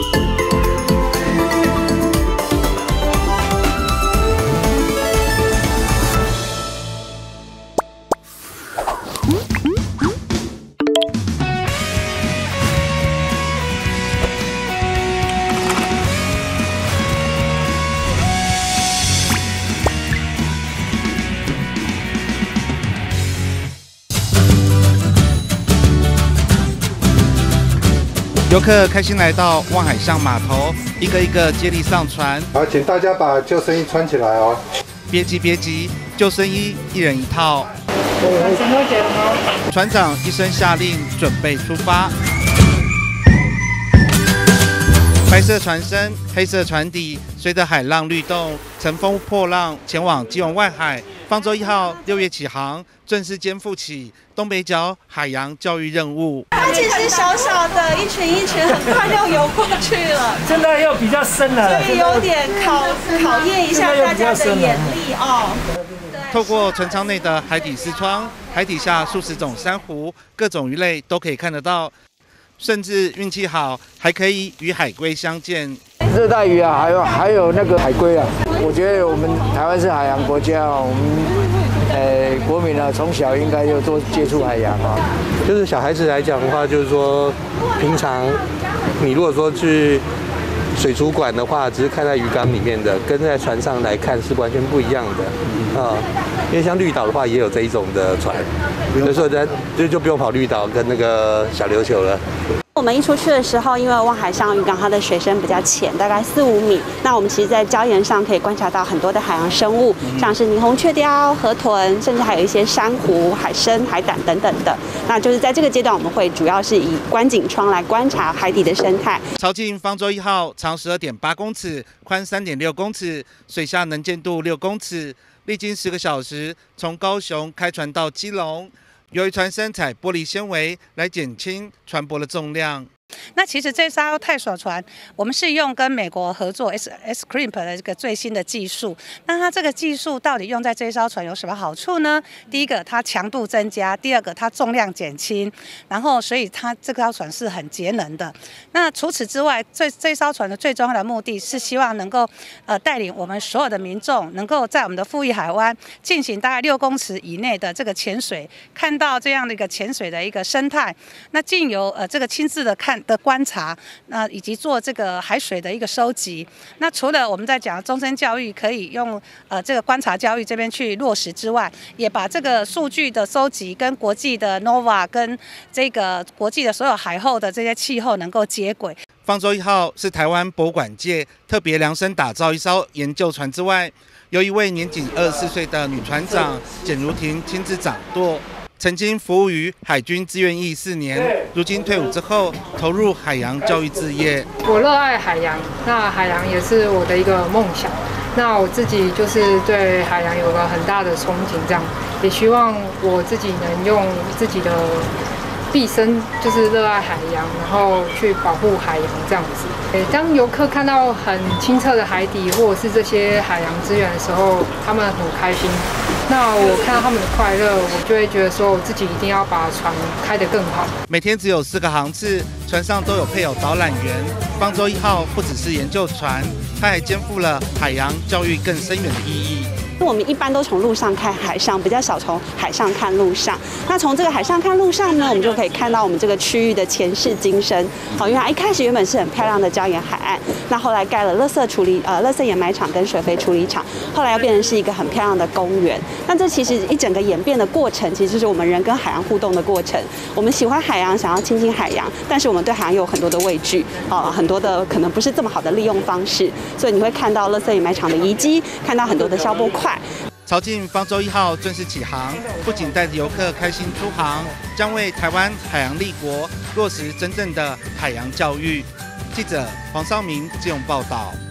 游客开心来到望海巷码头，一个一个接力上船。 好，请大家把救生衣穿起来哦。 别急别急，救生衣一人一套。 船身都解了吗？ 船长一声下令，准备出发。白色船身，黑色船底，随着海浪律动，乘风破浪，前往基隆外海。方舟1号6月起航，正式肩负起东北角海洋教育任务。 它其实小小的一群一群，很快就游过去了。 真的又比较深了， 所以有点考验一下大家的眼力哦。 透过船舱内的海底视窗，海底下数十种珊瑚，各种鱼类都可以看得到。甚至运气好，还可以与海龟相见。 热带鱼啊，还有那个海龟啊，我觉得我们台湾是海洋国家啊，我们国民啊，从小应该就多接触海洋啊。 就是小孩子来讲的话，就是说，平常你如果说去水族馆的话，只是看在鱼缸里面的，跟在船上来看是完全不一样的啊。因为像绿岛的话，也有这一种的船，所以说就不用跑绿岛跟那个小琉球了。 我们一出去的时候，因为望海巷渔港它的水深比较浅，大概4、5米。那我们其实，在礁岩上可以观察到很多的海洋生物，像是霓虹雀鲷、河豚，甚至还有一些珊瑚、海参、海胆等等的。那就是在这个阶段，我们会主要是以观景窗来观察海底的生态。 潮境方舟1号长12.8公尺，宽3.6公尺，水下能见度6公尺。历经10个小时，从高雄开船到基隆。由于船身采玻璃纤维来减轻船舶的重量。 那其实这艘探索船，我们是用跟美国合作 S-Crimp 的这个最新的技术。那它这个技术到底用在这艘船有什么好处呢？第一个，它强度增加；第二个，它重量减轻。然后，所以它这艘船是很节能的。那除此之外，这艘船的最重要的目的是希望能够带领我们所有的民众，能够在我们的富裕海湾进行大概6公尺以内的这个潜水，看到这样的一个潜水的一个生态。那经由这个亲自的观察，以及做这个海水的一个收集。那除了我们在讲终身教育可以用这个观察教育这边去落实之外，也把这个数据的收集跟国际的 NOVA 跟这个国际的所有海后的这些气候能够接轨。 方舟1号是台湾博物馆界特别量身打造一艘研究船之外，由一位年仅24岁的女船长简如婷亲自掌舵。曾经服务于海军志愿役4年，如今退伍之后投入海洋教育事业。 我热爱海洋，那海洋也是我的一个梦想。那我自己就是对海洋有个很大的憧憬，这样也希望我自己能用自己的毕生就是热爱海洋，然后去保护海洋这样子。当游客看到很清澈的海底或者是这些海洋资源的时候，他们很开心。那我看到他们的快乐，我就会觉得说，我自己一定要把船开得更好。 每天只有4个航次，船上都有配有导览员。方舟1号不只是研究船，它还肩负了海洋教育更深远的意义。 我们一般都从陆上看海上，比较少从海上看陆上。那从这个海上看陆上呢，我们就可以看到我们这个区域的前世今生。好，因为它一开始原本是很漂亮的礁岩海岸，那后来盖了垃圾掩埋场跟水肥处理厂，后来又变成是一个很漂亮的公园。那这其实一整个演变的过程，其实就是我们人跟海洋互动的过程。我们喜欢海洋，想要亲近海洋，但是我们对海洋有很多的畏惧，很多的可能不是这么好的利用方式。所以你会看到垃圾掩埋场的遗迹，看到很多的消波块。 潮境方舟1号正式起航，不仅带着游客开心出航，将为台湾海洋立国落实真正的海洋教育。记者黄绍明基隆报道。